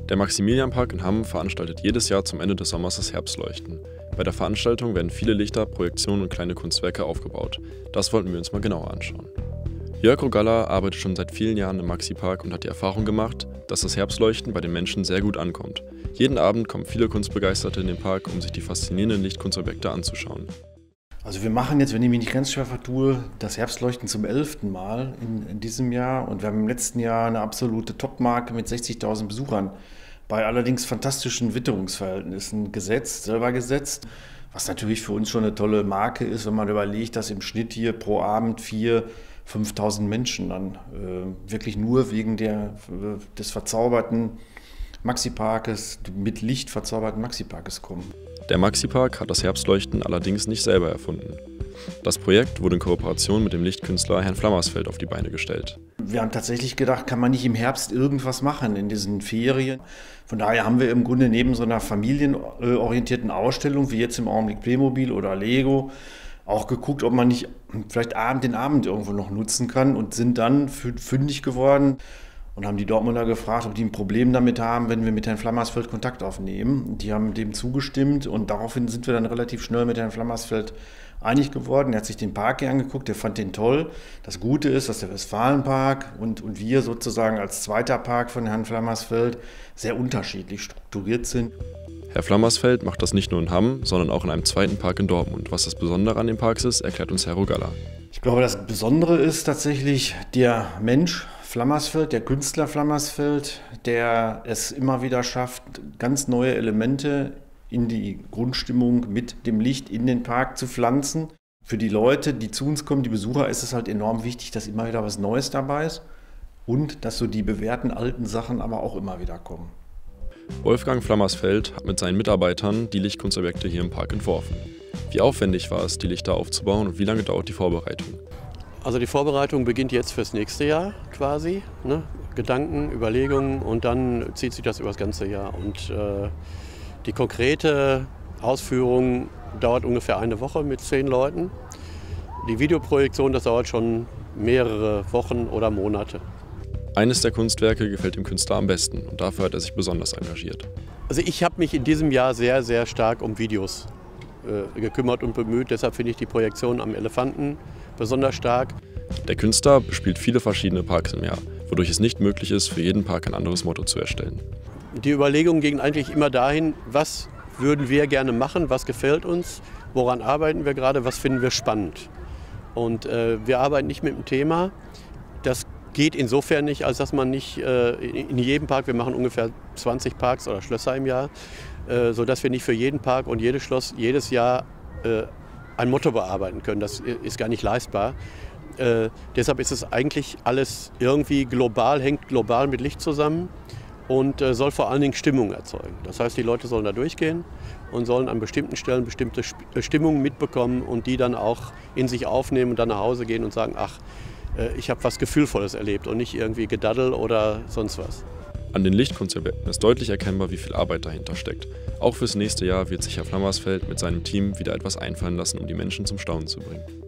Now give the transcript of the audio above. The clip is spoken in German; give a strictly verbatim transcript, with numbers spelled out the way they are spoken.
Der Maximilianpark in Hamm veranstaltet jedes Jahr zum Ende des Sommers das Herbstleuchten. Bei der Veranstaltung werden viele Lichter, Projektionen und kleine Kunstwerke aufgebaut. Das wollten wir uns mal genauer anschauen. Jörg Rogalla arbeitet schon seit vielen Jahren im Maxi-Park und hat die Erfahrung gemacht, dass das Herbstleuchten bei den Menschen sehr gut ankommt. Jeden Abend kommen viele Kunstbegeisterte in den Park, um sich die faszinierenden Lichtkunstobjekte anzuschauen. Also wir machen jetzt, wenn ich mich nicht ganz schwer vertue, das Herbstleuchten zum elften Mal in, in diesem Jahr. Und wir haben im letzten Jahr eine absolute Topmarke mit sechzigtausend Besuchern bei allerdings fantastischen Witterungsverhältnissen gesetzt, selber gesetzt. Was natürlich für uns schon eine tolle Marke ist, wenn man überlegt, dass im Schnitt hier pro Abend viertausend, fünftausend Menschen dann äh, wirklich nur wegen der, äh, des verzauberten Maxi-Parkes, mit Licht verzauberten Maxi-Parkes kommen. Der Maxi-Park hat das Herbstleuchten allerdings nicht selber erfunden. Das Projekt wurde in Kooperation mit dem Lichtkünstler Herrn Flammersfeld auf die Beine gestellt. Wir haben tatsächlich gedacht, kann man nicht im Herbst irgendwas machen in diesen Ferien. Von daher haben wir im Grunde neben so einer familienorientierten Ausstellung, wie jetzt im Augenblick Playmobil oder Lego, auch geguckt, ob man nicht vielleicht Abend den Abend irgendwo noch nutzen kann und sind dann fündig geworden und haben die Dortmunder gefragt, ob die ein Problem damit haben, wenn wir mit Herrn Flammersfeld Kontakt aufnehmen. Die haben dem zugestimmt und daraufhin sind wir dann relativ schnell mit Herrn Flammersfeld einig geworden. Er hat sich den Park hier angeguckt, er fand den toll. Das Gute ist, dass der Westfalenpark und, und wir sozusagen als zweiter Park von Herrn Flammersfeld sehr unterschiedlich strukturiert sind. Herr Flammersfeld macht das nicht nur in Hamm, sondern auch in einem zweiten Park in Dortmund. Was das Besondere an den Parks ist, erklärt uns Herr Rogalla. Ich glaube, das Besondere ist tatsächlich der Mensch Flammersfeld, der Künstler Flammersfeld, der es immer wieder schafft, ganz neue Elemente in die Grundstimmung mit dem Licht in den Park zu pflanzen. Für die Leute, die zu uns kommen, die Besucher, ist es halt enorm wichtig, dass immer wieder was Neues dabei ist und dass so die bewährten alten Sachen aber auch immer wieder kommen. Wolfgang Flammersfeld hat mit seinen Mitarbeitern die Lichtkunstobjekte hier im Park entworfen. Wie aufwendig war es, die Lichter aufzubauen und wie lange dauert die Vorbereitung? Also die Vorbereitung beginnt jetzt fürs nächste Jahr quasi. Ne? Gedanken, Überlegungen und dann zieht sich das über das ganze Jahr. Und äh, die konkrete Ausführung dauert ungefähr eine Woche mit zehn Leuten. Die Videoprojektion, das dauert schon mehrere Wochen oder Monate. Eines der Kunstwerke gefällt dem Künstler am besten und dafür hat er sich besonders engagiert. Also ich habe mich in diesem Jahr sehr, sehr stark um Videos äh, gekümmert und bemüht. Deshalb finde ich die Projektion am Elefanten besonders stark. Der Künstler bespielt viele verschiedene Parks im Jahr, wodurch es nicht möglich ist, für jeden Park ein anderes Motto zu erstellen. Die Überlegungen gingen eigentlich immer dahin, was würden wir gerne machen, was gefällt uns, woran arbeiten wir gerade, was finden wir spannend. Und äh, wir arbeiten nicht mit einem Thema. Das geht insofern nicht, als dass man nicht äh, in jedem Park, wir machen ungefähr zwanzig Parks oder Schlösser im Jahr, äh, sodass wir nicht für jeden Park und jedes Schloss jedes Jahr äh, ein Motto bearbeiten können. Das ist gar nicht leistbar. Äh, deshalb ist es eigentlich alles irgendwie global, hängt global mit Licht zusammen und äh, soll vor allen Dingen Stimmung erzeugen. Das heißt, die Leute sollen da durchgehen und sollen an bestimmten Stellen bestimmte Stimmungen mitbekommen und die dann auch in sich aufnehmen und dann nach Hause gehen und sagen, ach, ich habe was Gefühlvolles erlebt und nicht irgendwie Gedaddel oder sonst was. An den Lichtkunstobjekten ist deutlich erkennbar, wie viel Arbeit dahinter steckt. Auch fürs nächste Jahr wird sich Herr Flammersfeld mit seinem Team wieder etwas einfallen lassen, um die Menschen zum Staunen zu bringen.